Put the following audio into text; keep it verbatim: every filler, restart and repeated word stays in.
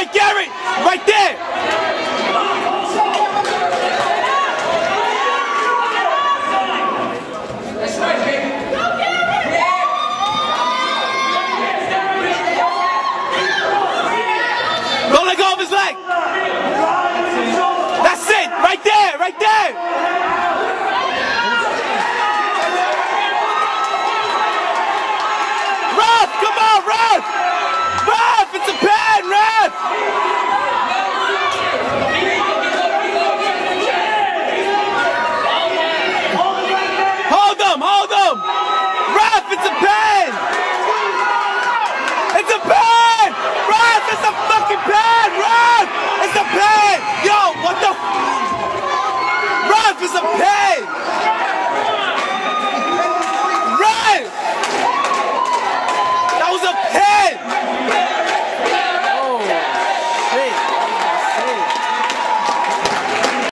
right, Garrett! Right there! That's right, baby. Don't let go of his leg! That's it! Right there! Right there! Ref! Come on, Ref! Ref! It's a pen, Ref! Hold him! Hold him! Ref! It's a pen! It's a pen! Ref! It's a fucking pen! Ref! It's a pen! Yo, what the? Ref! It's a pen!